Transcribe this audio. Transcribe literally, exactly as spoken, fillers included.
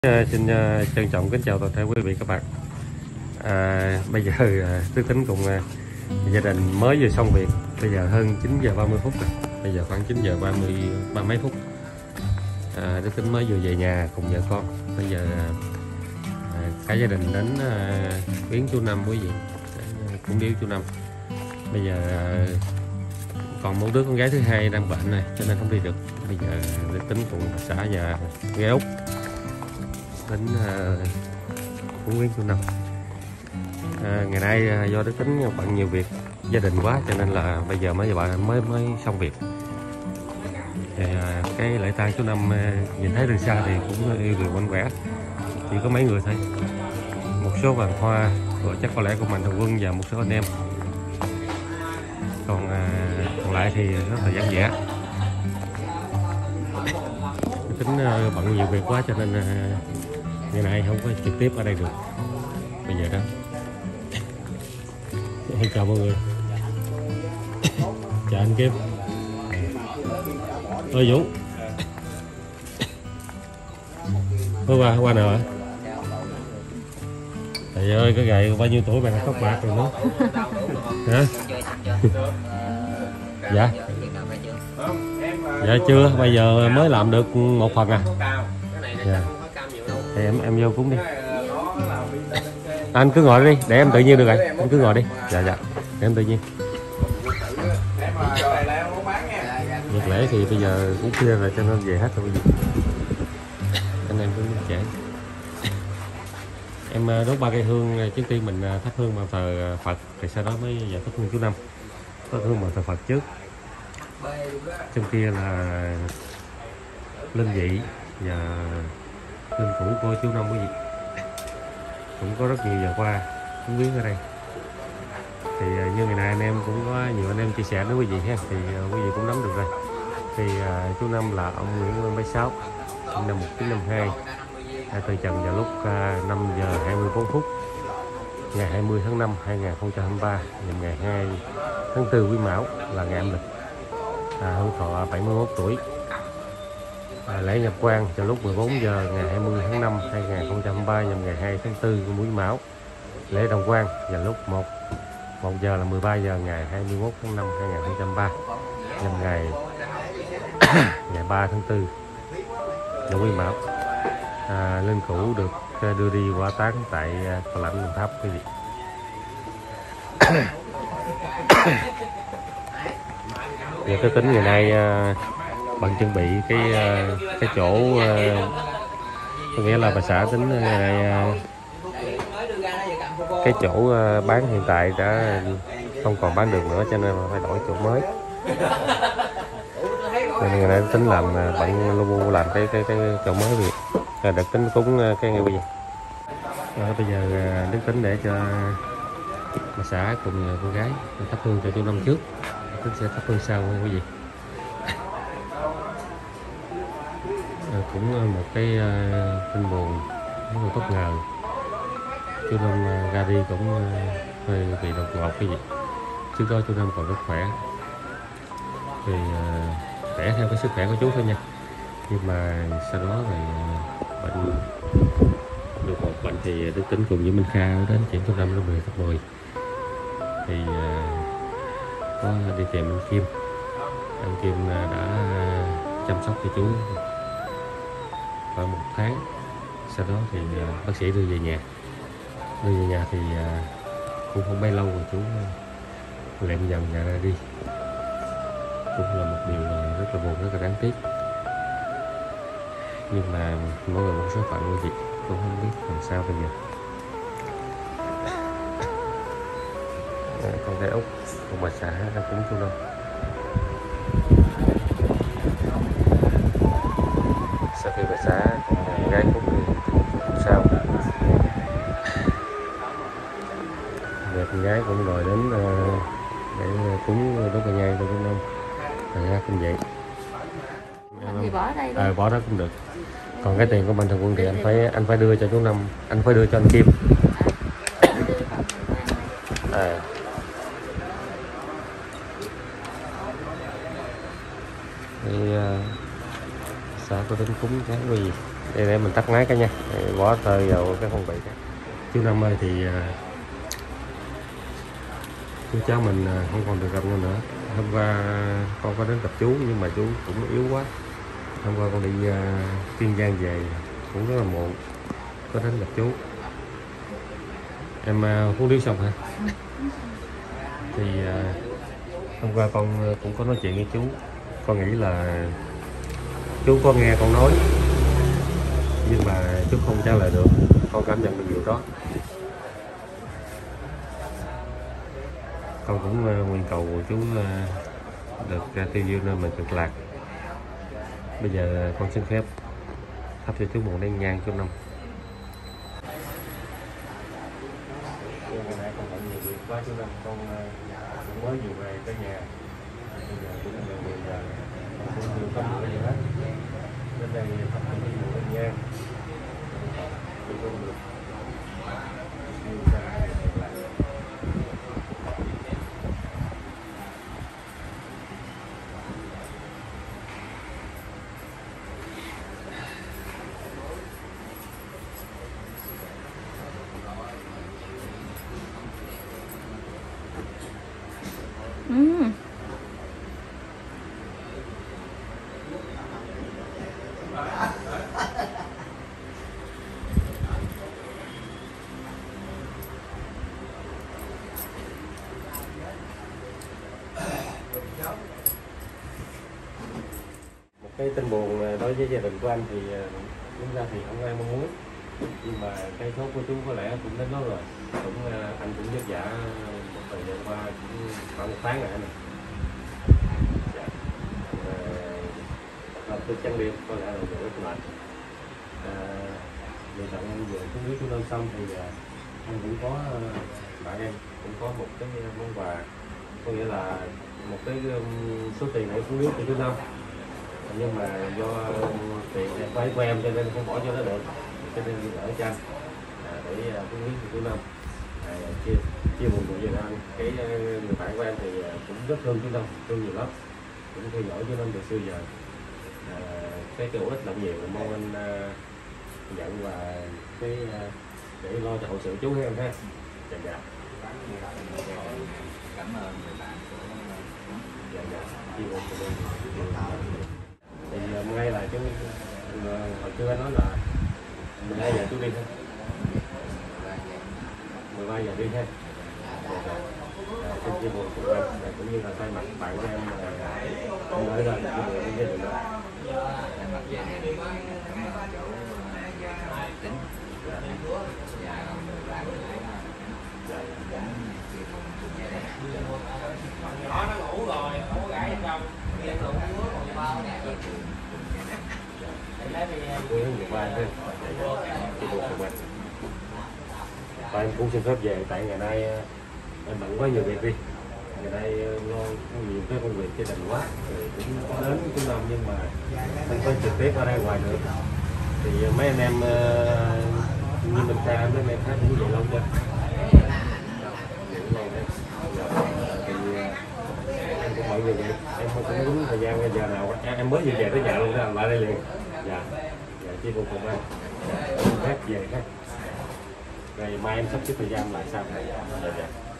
À, xin uh, trân trọng kính chào toàn thể quý vị các bạn. À, bây giờ uh, Đức Tính cùng uh, gia đình mới vừa xong việc. Bây giờ hơn chín giờ ba mươi phút rồi. Bây giờ khoảng chín giờ ba mươi ba mấy phút. À, Đức Tính mới vừa về nhà cùng vợ con. Bây giờ uh, cả gia đình đến uh, viếng chú Năm quý vị, uh, cũng điếu chú Năm. Bây giờ uh, còn một đứa con gái thứ hai đang bệnh này cho nên không đi được. Bây giờ Đức Tính cùng bà xã và ghé Úc đến uh, cũng viếng chú Năm. À, ngày nay uh, do Đức Tính bận nhiều việc gia đình quá cho nên là bây giờ mới bạn mới mới xong việc. Thì, uh, cái lễ tang chú Năm uh, nhìn thấy từ xa thì cũng yêu người quanh quẻ, chỉ có mấy người thôi, một số vàng hoa rồi chắc có lẽ của Mạnh Thường Quân và một số anh em, còn uh, còn lại thì rất là vắng vẻ. Đức Tính uh, bận nhiều việc quá cho nên uh, ngày nay không có trực tiếp ở đây được. Bây giờ đó chào mọi người. Chào anh Kim. Ơi Vũ. Ôi qua qua nào hả? Trời ơi cái gầy bao nhiêu tuổi mà tóc bạc rồi nữa. Hả? Dạ. Dạ chưa, bây giờ mới làm được một phần à. Dạ. Thì em em vô cúng đi. Anh cứ ngồi đi, để em tự nhiên được rồi. Anh cứ ngồi đi. Dạ dạ. Để em tự nhiên. Nhật lễ thì bây giờ cũng khuya rồi cho nên về hết rồi. Anh em cứ trễ. Em đốt ba cây hương trước tiên mình thắp hương bàn thờ Phật, thì sau đó mới giờ thắp hương chú Năm. Thắp hương bàn thờ Phật trước. Trong kia là linh vị và linh cữu của chú Năm quý vị. Cũng có rất nhiều giờ qua cũng viếng ở đây. Thì như ngày nay anh em cũng có nhiều anh em chia sẻ với quý vị ha, thì quý vị cũng nắm được rồi. Thì uh, chú Năm là ông Nguyễn Văn Bá Sáu, năm một nghìn chín trăm năm mươi hai, từ trần vào lúc uh, năm giờ hai mươi bốn phút ngày hai mươi tháng năm hai nghìn không trăm hai mươi ba, nhằm ngày hai tháng tư Quý Mão là ngày âm lịch. À, hưởng thọ bảy mươi mốt tuổi. À, lễ nhập quan vào lúc mười bốn giờ ngày hai mươi tháng năm hai nghìn không trăm hai mươi ba, nhằm ngày hai tháng tư Quý Mão. Lễ đồng quan vào lúc một giờ là mười ba giờ ngày hai mươi mốt tháng năm hai nghìn không trăm hai mươi ba, nhằm ngày ngày ba tháng tư là Quý Mão. À, linh cữu được đưa đi hỏa táng tại Tòa Lãnh Đồng Tháp quý vị. Giờ cái tính ngày nay uh, bạn chuẩn bị cái uh, cái chỗ uh, có nghĩa là bà xã tính ngày nay uh, cái chỗ uh, bán hiện tại đã không còn bán được nữa cho nên phải đổi chỗ mới. Nên ngày nay tính làm uh, bạn lu làm cái cái cái chỗ mới việc. Rồi được tính cúng uh, cái ngày bây giờ. Rồi, bây giờ uh, Đức tính để cho bà xã cùng cô gái thắp hương cho chú Năm trước, Đức sẽ thắp hương sau quý vị. À, cũng một cái uh, tin buồn rất là bất ngờ, chú Năm uh, ra đi cũng uh, hơi bị đột ngột quý vị. Trước đó chú Năm còn rất khỏe, thì uh, khỏe theo cái sức khỏe của chú thôi nha, nhưng mà sau đó thì uh, bệnh đột ngột bệnh thì Đức tính cùng với Minh Kha đến chuyển chú Năm nó về cấp mười. Thì uh, có đi tìm anh Kim. Anh Kim uh, đã uh, chăm sóc cho chú khoảng một tháng. Sau đó thì uh, bác sĩ đưa về nhà. Đưa về nhà thì uh, cũng không bao lâu rồi chú uh, lệm dần nhà ra đi. Cũng là một điều uh, rất là buồn, rất là đáng tiếc. Nhưng mà mỗi người một số phận quý vị, cũng không biết làm sao bây giờ. Con gái Úc, con bà xã đang cúng chú Năm. Sau khi bà xã con gái cúng thì cúng sau. Và con gái cũng gọi đến uh, để cúng đốt cây nhang cho chú Năm. Thành ra cũng vậy. Thì bỏ đây à, bỏ đó cũng được. Còn cái tiền của Mạnh Thường Quân thì anh phải anh phải đưa cho chú Năm, anh phải đưa cho anh Kim. À. Thì uh, xã có tính cúng cái gì Đây để mình tắt máy cái nha, để bỏ tơi vào cái phong bì đó. Chú Năm ơi thì chú cháu mình không còn được gặp nhau nữa. Hôm qua con có đến gặp chú nhưng mà chú cũng yếu quá. Hôm qua con đi uh, Kiên Giang về cũng rất là muộn, có đến gặp chú. Em uh, uống nước xong hả? Thì uh, hôm qua con cũng có nói chuyện với chú. Con nghĩ là chú có nghe con nói nhưng mà chú không trả lời được. Con cảm nhận được điều đó. Con cũng uh, nguyện cầu chú uh, được uh, tiêu diêu nơi mình cực lạc. Bây giờ con xin phép thắp cho chú một nén nhang chú Năm. Hôm nay con bận nhiều việc quá chú Năm, con cũng mới vừa về tới nhà. Bây giờ cũng là mười giờ, con cũng chưa có bữa gì hết. Đến đây thắp cho chú một nén nhang. Chú con được tiêu ra cực lạc. Ừ. Một cái tin buồn đối với gia đình của anh thì chúng ra thì không ai mong muốn, nhưng mà cái số của chú có lẽ cũng đến đó rồi. Cũng anh cũng vất vả một thời gian qua cũng khoảng một tháng rồi anh. Dạ. À, tôi trang điểm có lẽ là buổi mệt. À, vừa tặng anh vừa xuống dưới chú Năm xong thì anh cũng có bạn em cũng có một cái món quà, có nghĩa là một cái số tiền để xuống nước cho chú Năm, nhưng mà do tiền vay của em cho nên không bỏ cho nó được, cho nên ở cho anh à, để xuống nước cho chú Năm. À, chia chia buồn cùng với anh. Cái người bạn của em thì cũng rất thương chú Năm, thương nhiều lắm, cũng theo dõi chú Năm từ xưa giờ. À, cái cái ích động nhiều, mong anh uh, nhận và cái uh, để lo cho hậu sự chú hay em ha. Dạ dạ. Cảm ơn người bạn của Dạ dạ. Chia buồn cùng em. Thì uh, ngay là chú uh, hồi xưa anh nói là mười hai giờ chú đi ha. mười ba giờ đi ha. À, xin chia buồn cùng em, cũng như là thay mặt bạn của em không nói ra chia buồn với gia đình đó. thay mặt gia đình cảm ơn chỗ tính và người bạn của nhỏ nó ngủ rồi, không có gãi trong đi ngủ còn bao nè. Cuối tháng mười ba thôi. Chia buồn cùng em. Và em cũng xin phép về tại ngày nay em bận quá nhiều việc đi. Ngày nay lo nhiều cái công việc gia đình quá, rồi cũng có đến chú Năm nhưng mà không có trực tiếp ở đây ngoài được. Thì mấy anh em như mình xa mấy anh em khác cũng vậy lâu chưa? Thì em cũng bận nhiều việc, em không có đúng thời gian bây giờ nào em mới vừa về tới nhà luôn đó, lại đây liền. Dạ, dạ chia buồn cùng anh. Dạ, phép về khác. Rồi mai em sắp xếp thời gian lại sao? Dạ dạ.